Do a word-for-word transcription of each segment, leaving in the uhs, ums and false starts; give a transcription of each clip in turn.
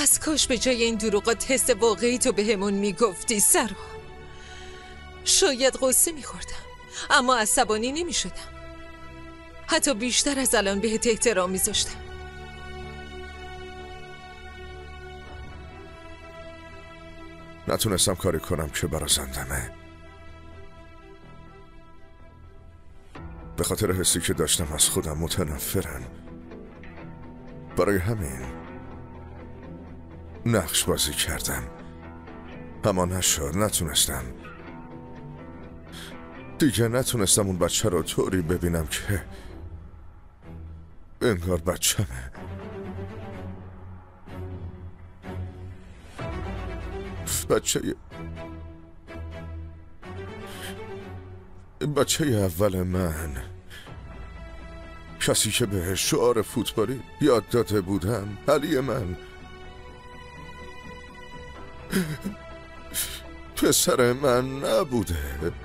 از کاش به جای این دروغات حس واقعی تو بهمون میگفتی سرا. شاید قصه میخوردم اما عصبانی نمیشدم. حتی بیشتر از الان بهت احترام میذاشتم. نتونستم کاری کنم که برازندمه. به خاطر حسی که داشتم از خودم متنفرم. برای همین نقش بازی کردم اما نشد. نتونستم دیگه نتونستم اون بچه رو طوری ببینم که انگار بچه‌مه. بچه بچه اول من، کسی که به شعار فوتبالی یاد داده بودم، علی من، پسر من نبوده.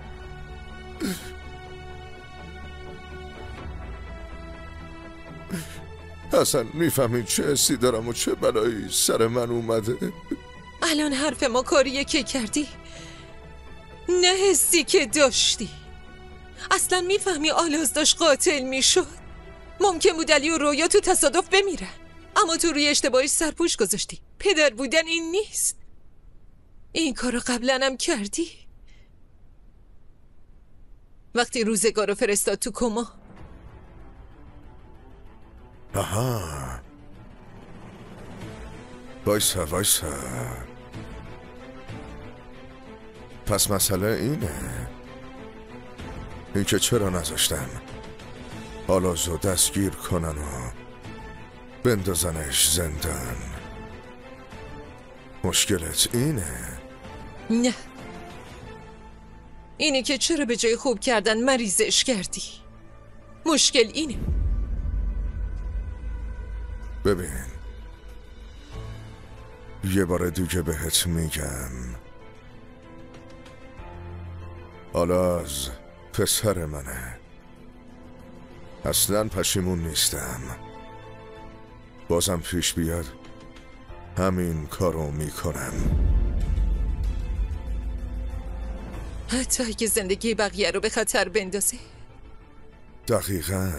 اصلا میفهمید چه حسی دارم و چه بلایی سر من اومده؟ الان حرف ما کاریه که کردی، نه حسی که داشتی. اصلا میفهمی آلاز داشت قاتل میشد. ممکن بود علی و رویا تو تصادف بمیرن اما تو روی اشتباهش سرپوش گذاشتی. پدر بودن این نیست. این کارو قبلا هم کردی. وقتی روزگارو فرستاد تو کما. آها، وایسا وایسا. پس مسئله اینه، این که چرا نذاشتم آلازو دستگیر کنن و بندازنش زندان. مشکلت اینه؟ نه، اینه که چرا به جای خوب کردن مریضش کردی. مشکل اینه. ببین، یه بار دیگه بهت میگم، آلاز پسر منه. اصلا پشیمون نیستم. بازم پیش بیاد همین کارو میکنم. حتی اگه زندگی بقیه رو به خطر بندازه. دقیقاً،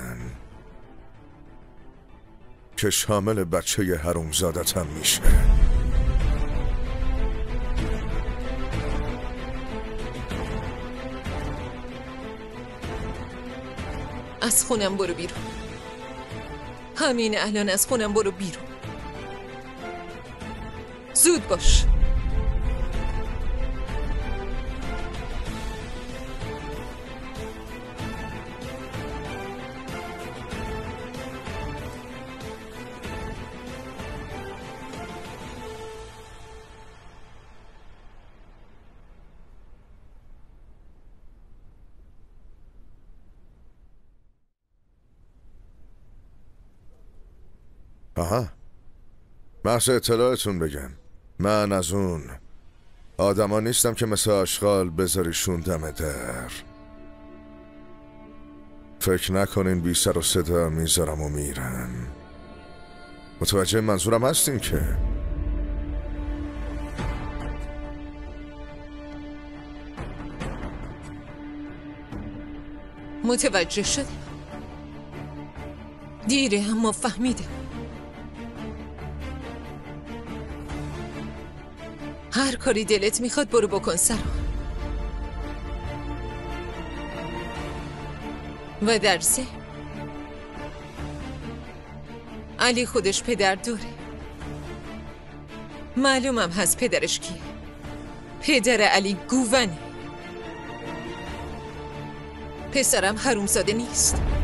که شامل بچه حرومزادتم میشه. از خونم برو بیرون. همین الان از خونم برو بیرون. زود باش. آها، محض اطلاعتون بگم، من از اون آدما نیستم که مثل آشغال بذاریشون دم در. فکر نکنین بی سر و صدا میذارم و میرم. متوجه منظورم هستین که؟ متوجه شدم. دیره اما فهمیدم. هر کاری دلت میخواد برو بکن سرا. و درسه علی خودش پدر داره. معلومم هست پدرش کیه. پدر علی گوونه. پسرم حرومزاده نیست.